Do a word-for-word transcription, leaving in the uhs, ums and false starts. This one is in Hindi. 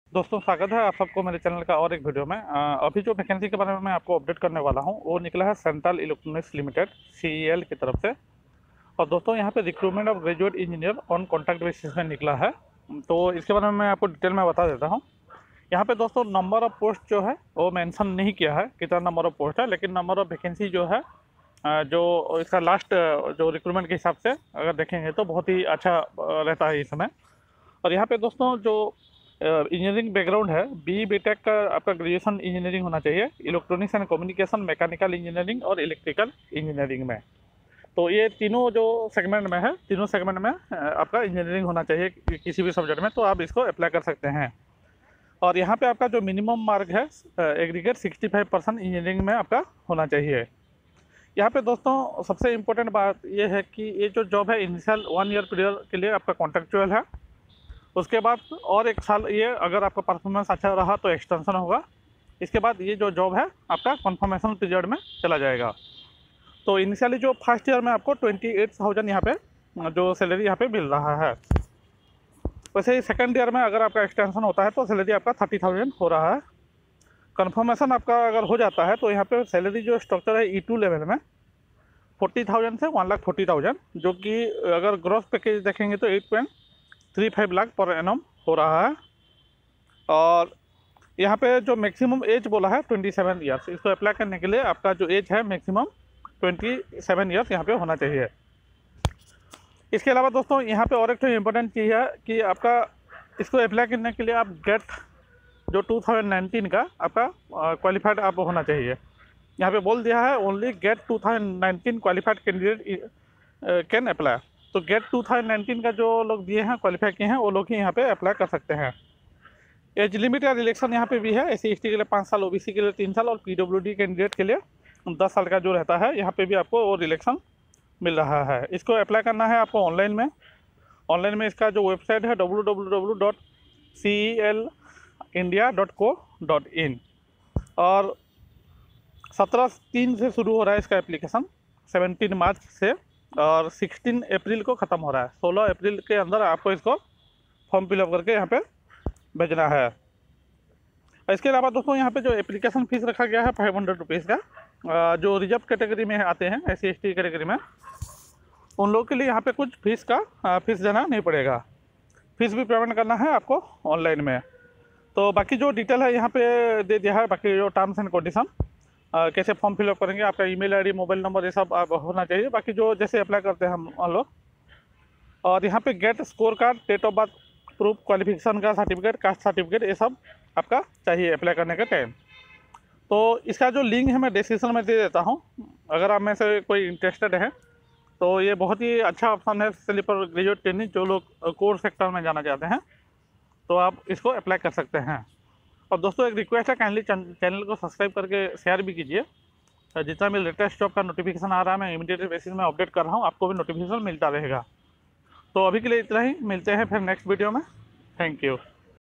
दोस्तों स्वागत है आप सबको मेरे चैनल का और एक वीडियो में। अ, अभी जो वैकेंसी के बारे में मैं आपको अपडेट करने वाला हूं वो निकला है Central Electronics Limited C E L की तरफ से। और दोस्तों यहां पे recruitment of graduate engineer on contract basis में निकला है। तो इसके बारे में मैं आपको डिटेल में बता देता हूं। यहाँ पे दोस्तों नंबर ऑफ पोस्ट जो है वो मेंशन नहीं किया है कितना नंबर ऑफ पोस्ट है, लेकिन नंबर ऑफ वैकेंसी जो है अ, जो इसका लास्ट जो रिक्रूटमेंट के हिसाब से अगर देखेंगे तो बहुत ही अच्छा अ, रहता है इस समय। और यहाँ पे दोस्तों जो इंजीनियरिंग बैकग्राउंड है, बी बी टेक का आपका ग्रेजुएशन इंजीनियरिंग होना चाहिए, electronics and communication, mechanical engineering और इलेक्ट्रिकल इंजीनियरिंग में। तो ये तीनों जो सेगमेंट में है, तीनों सेगमेंट में अ, आपका इंजीनियरिंग होना चाहिए कि- किसी भी सब्जेक्ट में, तो आप इसको अप्लाई कर सकते हैं। और यहाँ पे आपका जो मिनिमम मार्क है aggregate sixty five percent engineering में आपका होना चाहिए। यहाँ पे दोस्तों सबसे इम्पोर्टेंट बात ये है कि ये जो जॉब है इनिशियल वन ईयर पीरियड के लिए आपका कॉन्ट्रेक्चुअल है। उसके बाद और एक साल ये अगर आपका परफॉर्मेंस अच्छा रहा तो एक्सटेंशन होगा। इसके बाद ये जो जॉब है आपका कन्फर्मेशन पीरियड में चला जाएगा। तो इनिशियली जो फर्स्ट ईयर में आपको ट्वेंटी एट थाउजेंड यहाँ पे जो सैलरी यहाँ पे मिल रहा है। वैसे ही सेकेंड ईयर में अगर आपका एक्सटेंशन होता है तो सैलरी आपका थर्टी थाउजेंड हो रहा है। कन्फर्मेशन आपका अगर हो जाता है तो यहाँ पे सैलरी जो स्ट्रक्चर है ई टू लेवल में फोर्टी थाउजेंड से वन लाख फोर्टी थाउजेंड, जो कि अगर ग्रॉस पैकेज देखेंगे तो eight point three five lakh per annum हो रहा है। और यहाँ पे जो मैक्सिमम एज बोला है ट्वेंटी सेवन ईयर्स, इसको अप्लाई करने के लिए आपका जो एज है मैक्सिमम ट्वेंटी सेवन ईयर्स यहाँ पे होना चाहिए। इसके अलावा दोस्तों यहाँ पे और एक तो इम्पोर्टेंट चीज़ है कि आपका इसको अप्लाई करने के लिए आप गेट जो टू थाउजेंड नाइनटीन का आपका क्वालिफाइड आप होना चाहिए। यहाँ पे बोल दिया है only GATE two thousand nineteen qualified candidate can apply. तो गेट टू थाउजेंड नाइनटीन का जो लोग दिए हैं क्वालिफाई किए हैं वो लोग ही यहाँ पे अप्लाई कर सकते हैं। एज लिमिट का रिलेक्शन यहाँ पे भी है, एस सी एस टी के लिए पाँच साल, ओ बी सी के लिए तीन साल और पी डब्ल्यू डी कैंडिडेट के लिए दस साल का जो रहता है यहाँ पे भी आपको वो रिलेक्शन मिल रहा है। इसको अप्लाई करना है आपको ऑनलाइन में। ऑनलाइन में इसका जो वेबसाइट है W W W dot C E L India dot co dot in. और सत्रह तीन से शुरू हो रहा है इसका एप्लीकेशन, सेवनटीन मार्च से, और सिक्सटीन अप्रैल को ख़त्म हो रहा है। सोलह अप्रैल के अंदर आपको इसको फॉर्म फिलअप करके यहाँ पे भेजना है। और इसके अलावा दोस्तों यहाँ पे जो एप्लीकेशन फ़ीस रखा गया है फाइव हंड्रेड रुपीज़ का, अ, जो रिजर्व कैटेगरी में आते हैं S C S T category में, उन लोगों के लिए यहाँ पे कुछ फीस का फीस देना नहीं पड़ेगा। फीस भी पेमेंट करना है आपको ऑनलाइन में। तो बाकी जो डिटेल है यहाँ पे दे दिया है, बाकी जो टर्म्स एंड कंडीशन, कैसे फॉर्म फिलअप करेंगे, आपका ईमेल आईडी, मोबाइल नंबर, ये सब आप होना चाहिए। बाकी जो जैसे अप्लाई करते हैं हम हम लोग। और यहाँ पे GATE score card, date of birth proof, qualification का सर्टिफिकेट, कास्ट सर्टिफिकेट, ये सब आपका चाहिए अप्लाई करने के टाइम। तो इसका जो लिंक है मैं डिस्क्रिप्शन में दे देता हूँ। अगर आप में से कोई इंटरेस्टेड है तो ये बहुत ही अच्छा ऑप्शन है स्लीपर ग्रेजुएट ट्रेनिंग, जो लोग कोर सेक्टर में जाना चाहते हैं तो आप इसको अप्लाई कर सकते हैं। और दोस्तों एक रिक्वेस्ट है, काइंडली चैनल को सब्सक्राइब करके शेयर भी कीजिए। जितना भी लेटेस्ट जॉब का नोटिफिकेशन आ रहा है मैं इमीडिएट बेसिस में अपडेट कर रहा हूँ, आपको भी नोटिफिकेशन मिलता रहेगा। तो अभी के लिए इतना ही, मिलते हैं फिर नेक्स्ट वीडियो में। Thank you.